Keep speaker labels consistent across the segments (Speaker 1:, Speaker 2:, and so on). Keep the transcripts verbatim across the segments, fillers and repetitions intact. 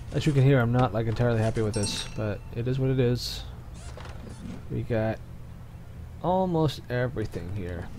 Speaker 1: As you can hear, I'm not like entirely happy with this, but it is what it is. We got almost everything here.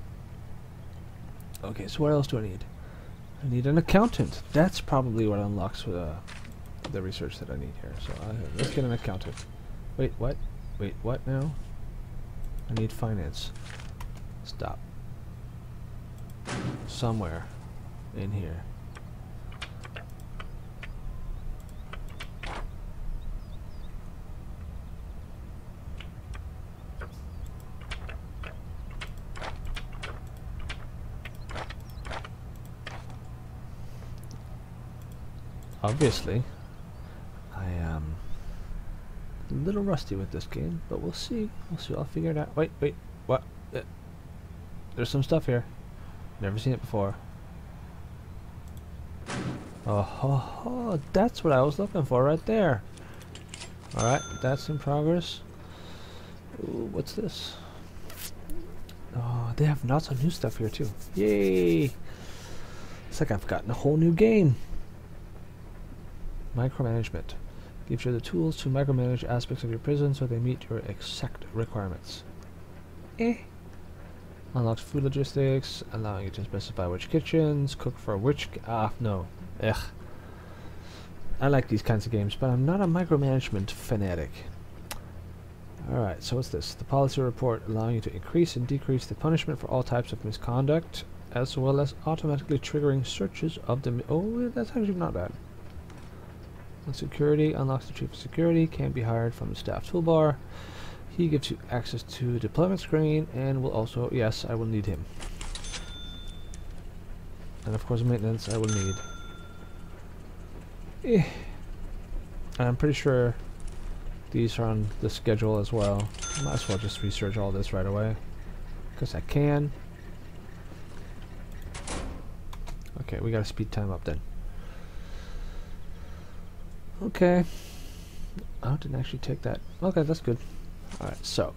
Speaker 1: Okay, so what else do I need? I need an accountant. That's probably what unlocks uh, the research that I need here. So uh, let's get an accountant. Wait, what? Wait, what now? I need finance. Stop. Somewhere in here. Obviously, I am a little rusty with this game, but we'll see. We'll see. I'll figure it out. Wait, wait, what? Uh, there's some stuff here. Never seen it before. Oh, ho, ho, that's what I was looking for right there. All right, that's in progress. Ooh, what's this? Oh, they have lots of new stuff here too. Yay! It's like I've gotten a whole new game. Micromanagement gives you the tools to micromanage aspects of your prison so they meet your exact requirements. Eh. Unlocks food logistics, allowing you to specify which kitchens, cook for which... Ah, no. Ugh. I like these kinds of games, but I'm not a micromanagement fanatic. Alright, so what's this? The policy report allowing you to increase and decrease the punishment for all types of misconduct, as well as automatically triggering searches of the... Oh, that's actually not bad. Security unlocks the chief of security, can be hired from the staff toolbar. He gives you access to deployment screen and will also, yes, I will need him. And of course maintenance I will need. Eh. And I'm pretty sure these are on the schedule as well. Might as well just research all this right away, because I can. Okay, we gotta speed time up then. Okay. Oh, didn't actually take that. Okay, that's good. Alright, so.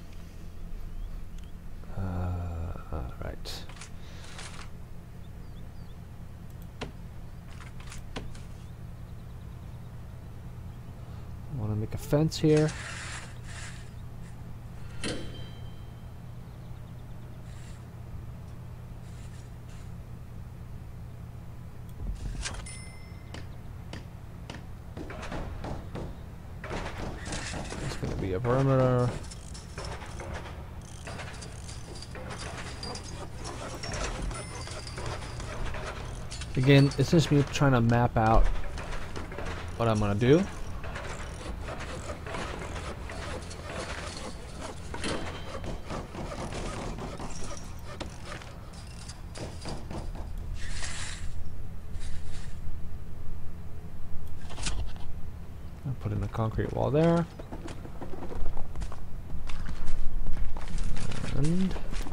Speaker 1: Uh, alright. I want to make a fence here. Be a perimeter. Again, it's just me trying to map out what I'm gonna do. I'll put in a concrete wall there. And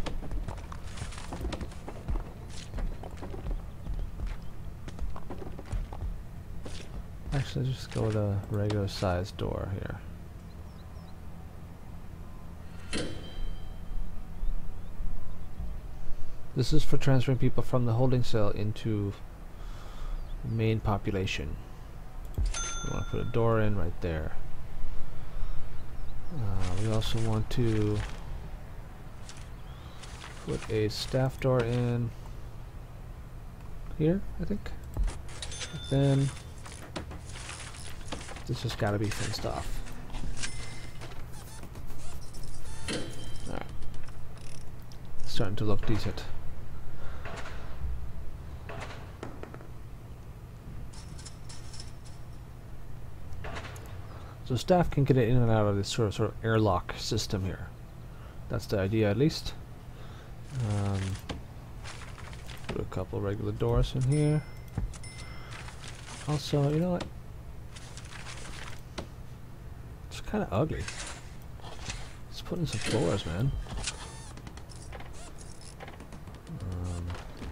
Speaker 1: actually just go with a regular sized door here. This is for transferring people from the holding cell into the main population. We want to put a door in right there. Uh, we also want to put a staff door in here, I think. But then this has got to be fenced off. Alright. It's starting to look decent. So staff can get in and out of this sort of, sort of airlock system here. That's the idea, at least. Um, put a couple regular doors in here. Also, you know what? It's kind of ugly. Let's put in some floors, man. Um,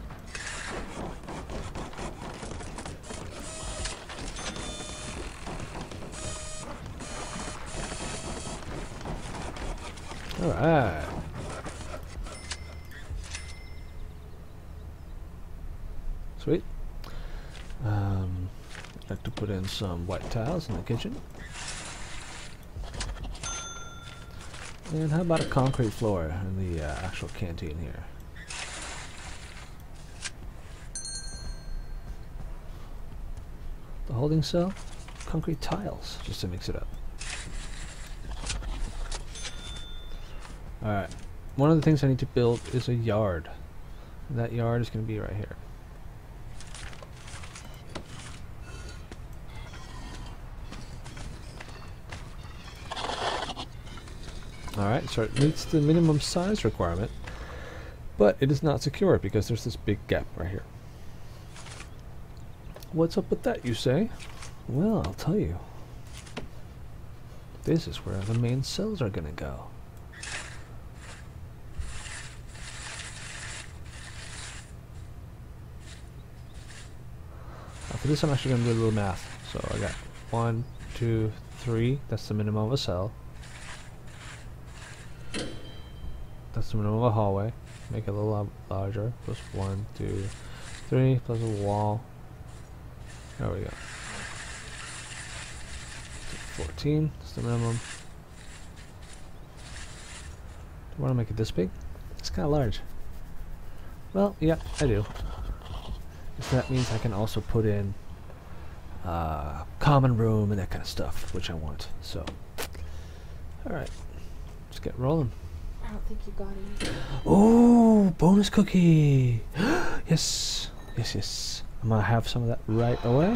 Speaker 1: all right. Sweet. Um, like to put in some white tiles in the kitchen. And how about a concrete floor in the uh, actual canteen here? The holding cell, concrete tiles, just to mix it up. Alright, one of the things I need to build is a yard. And that yard is going to be right here. Alright, so it meets the minimum size requirement, but it is not secure because there's this big gap right here. What's up with that, you say? Well, I'll tell you. This is where the main cells are going to go. Now for this I'm actually going to do a little math. So I got one, two, three, that's the minimum of a cell. That's the minimum of a hallway. Make it a little larger. Plus one, two, three, plus a wall. There we go. fourteen, that's the minimum. Do I want to make it this big? It's kind of large. Well, yeah, I do. So that means I can also put in uh, common room and that kind of stuff, which I want. So, alright, let's get rolling.
Speaker 2: I don't think you got any.
Speaker 1: Oh, bonus cookie! Yes, yes, yes. I'm gonna have some of that right away.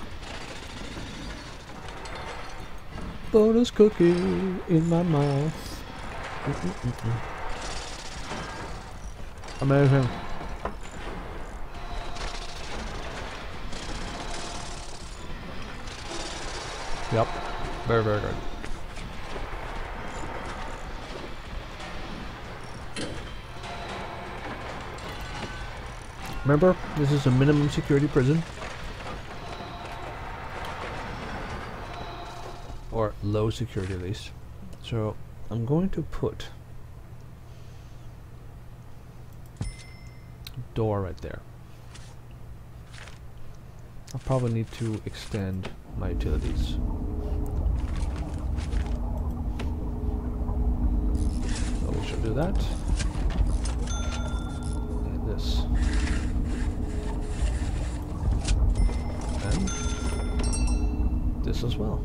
Speaker 1: Bonus cookie in my mouth. Mm -mm -mm -mm. Amazing. Yep, very, very good. Remember, this is a minimum security prison. Or low security at least. So I'm going to put a door right there. I'll probably need to extend my utilities. So we should do that. And this. And this as well.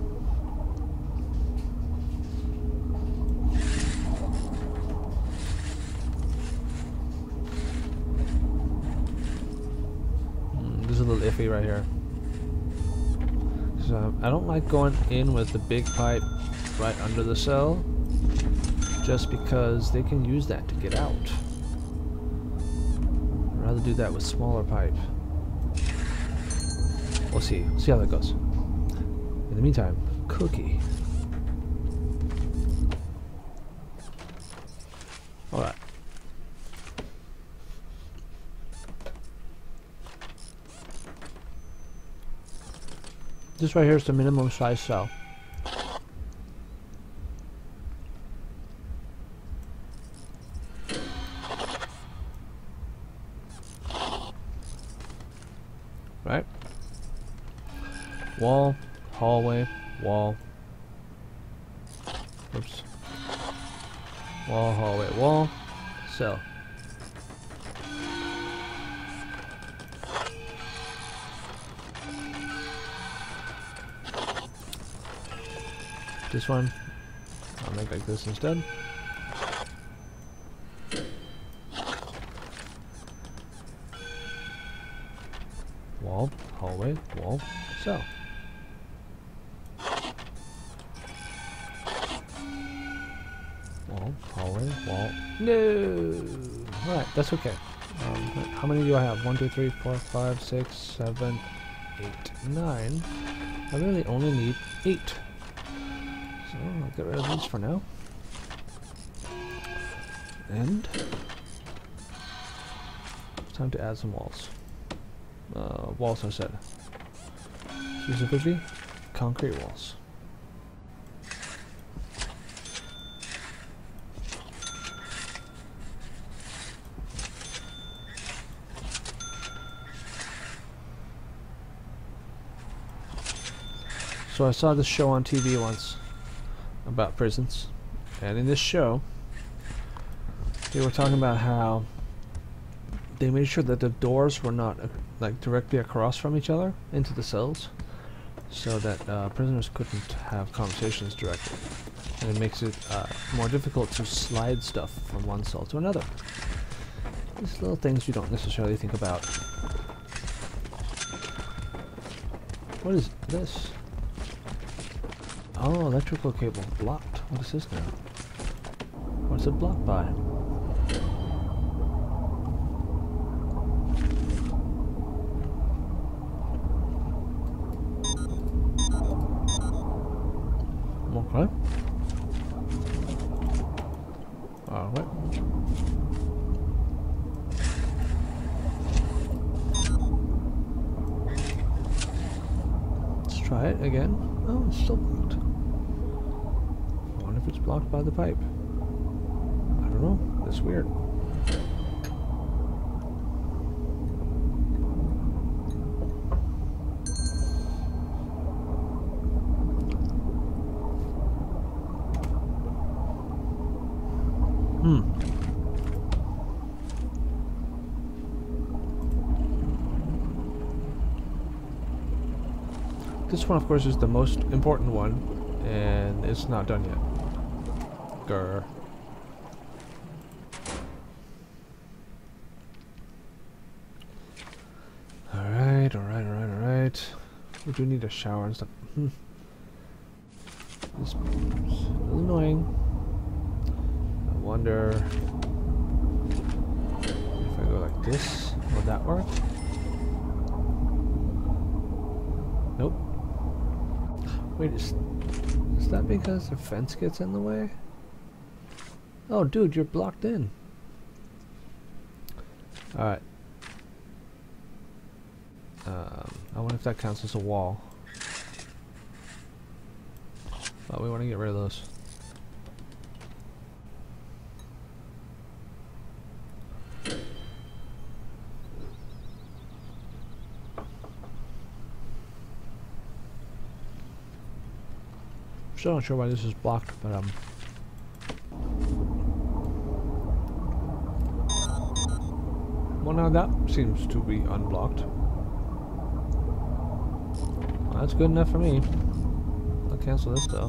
Speaker 1: Mm, this is a little iffy right here. So I don't like going in with the big pipe right under the cell, just because they can use that to get out. I'd rather do that with smaller pipe. We'll see. See how that goes. In the meantime, cookie. Alright. This right here is the minimum size cell. Right? Wall, hallway, wall. Oops. Wall, hallway, wall, cell. This one, I'll make like this instead. Wall, hallway, wall, cell. Wall, hallway, wall. No! Alright, that's okay. Um, how many do I have? One, two, three, four, five, six, seven, eight, nine. I really only need eight. So I'll get rid of these for now. And it's time to add some walls. Uh, walls I said. Specifically, concrete walls. So I saw this show on T V once about prisons, and in this show they were talking about how they made sure that the doors were not uh, like directly across from each other into the cells, so that uh, prisoners couldn't have conversations directly, and it makes it uh, more difficult to slide stuff from one cell to another. These little things you don't necessarily think about. What is this? Oh, electrical cable blocked. What is this now? What's it blocked by? Okay. Alright. Let's try it again. Oh, it's still blocked. I wonder if it's blocked by the pipe. I don't know. It's weird. Hmm. This one, of course, is the most important one, and it's not done yet. Grr. Alright, alright, alright, alright. We do need a shower and stuff. Hmm. This is a little annoying. I wonder if I go like this, will that work? Nope. Wait, is, is that because the fence gets in the way? Oh, dude, you're blocked in. Alright. Um, I wonder if that counts as a wall. Oh, we want to get rid of those. Still not sure why this is blocked, but um. Well, now that seems to be unblocked. Well, that's good enough for me. I'll cancel this though.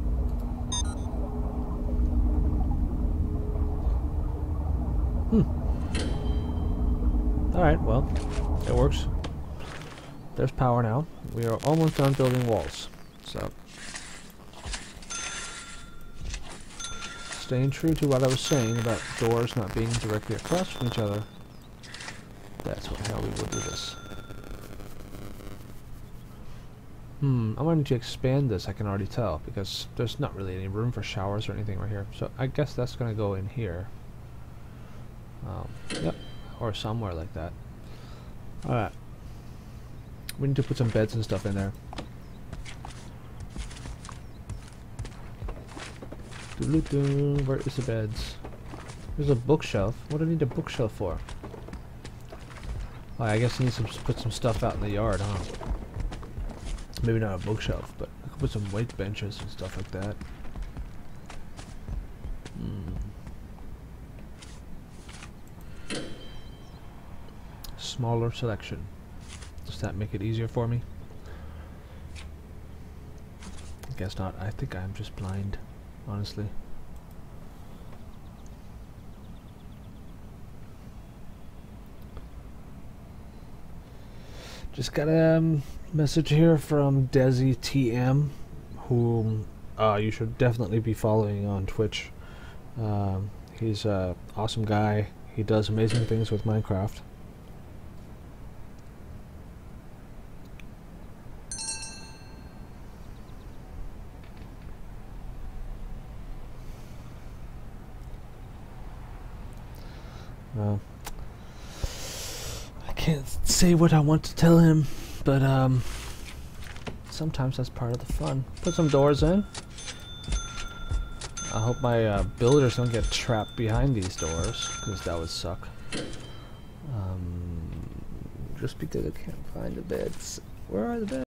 Speaker 1: Hmm. Alright, well, it works. There's power now. We are almost done building walls. So, staying true to what I was saying about doors not being directly across from each other, that's what, how we will do this. Hmm, I'm going to expand this, I can already tell, because there's not really any room for showers or anything right here. So I guess that's going to go in here. Um, yep, or somewhere like that. Alright. We need to put some beds and stuff in there. Doo-doo-doo. Where is the beds? There's a bookshelf. What do I need a bookshelf for? Oh, I guess I need to put some stuff out in the yard, huh? Maybe not a bookshelf, but I could put some weight benches and stuff like that. Hmm. Smaller selection. Does that make it easier for me? I guess not. I think I'm just blind, honestly. Just got a um, message here from Desi T M, whom uh, you should definitely be following on Twitch. Um, he's an awesome guy. He does amazing things with Minecraft. Uh, I can't say what I want to tell him, but um, sometimes that's part of the fun. Put some doors in. I hope my uh, builders don't get trapped behind these doors, because that would suck. Um, just because I can't find the beds. Where are the beds?